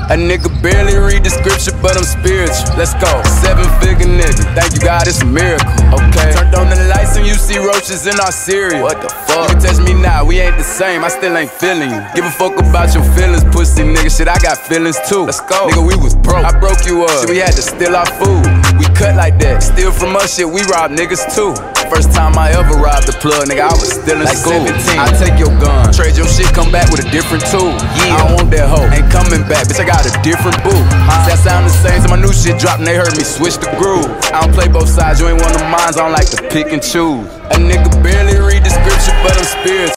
A nigga barely read the scripture, but I'm spiritual. Let's go. 7-figure nigga, thank you God, it's a miracle. Okay. Turned on the lights and you see roaches in our cereal. What the fuck? You can touch me now, we ain't the same, I still ain't feeling you. Give a fuck about your feelings, pussy nigga. Shit, I got feelings too. Let's go. Nigga, we was broke, I broke you up. Shit, we had to steal our food. We cut like that. Steal from us, shit, we rob niggas too. First time I ever robbed the plug, nigga, I was still in school. 17. I take your gun, trade your shit, come back with a different tool. Yeah. I don't want that hoe, ain't coming back, bitch, I got a different boo. That sound the same, so my new shit dropped and they heard me switch the groove. I don't play both sides, you ain't one of mine, I don't like to pick and choose. A nigga barely read the scripture, but I'm spiritual.